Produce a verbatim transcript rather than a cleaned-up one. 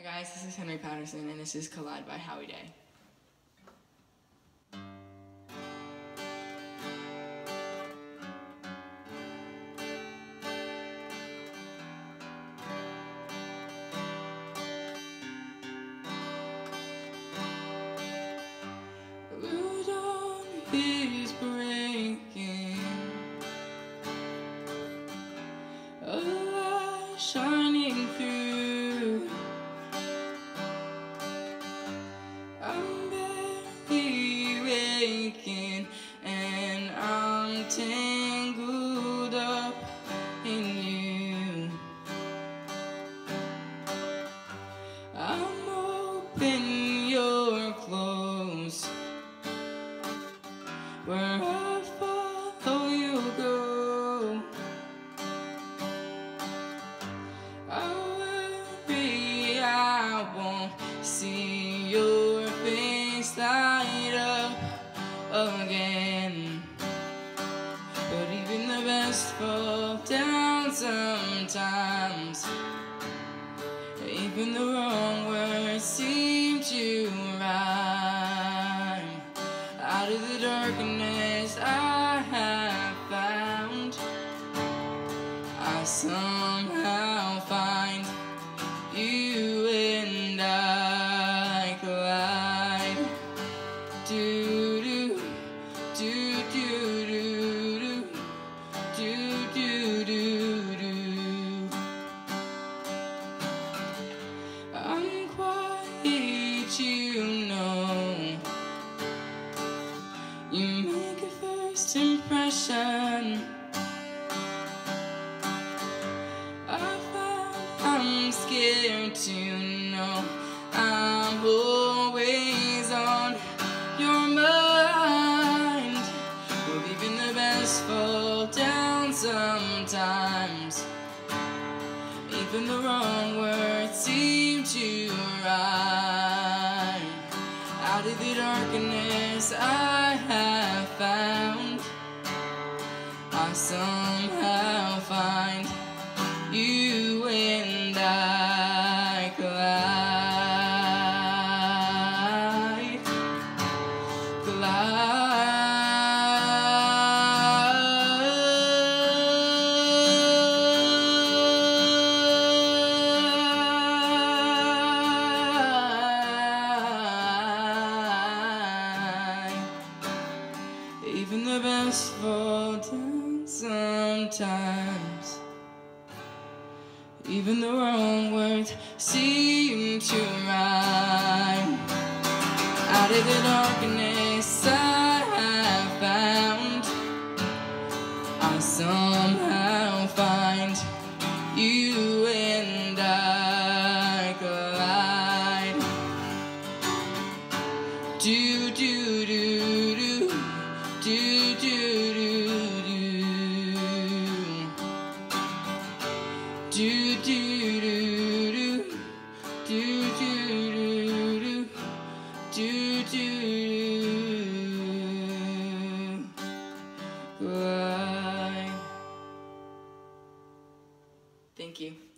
guys, this is Patterson, and this is Collide by Howie Day. Wood on his breaking, a light shining through. I'm barely waking, and I'm tangled up in you. I'm open, you're close. Where I follow you go, I worry I won't see your face light up again. But even the best fall down sometimes. Even the wrong words seem to rhyme. Out of the darkness I have found, I somehow find you, and I collide. Do do do do do do do do do. I'm quiet, you know. You make a first impression. I found I'm scared to know I'm always on your mind. Well, even the best fall down sometimes. Even the wrong words seem to rhyme. Out of the darkness I have found, I somehow find you, and I collide, collide. Even the best fall down sometimes. Even the wrong words seem to rhyme. Out of the darkness I have found, I somehow find you, and I collide. Do do do do. Do do do do do do do do do do do do. Thank you.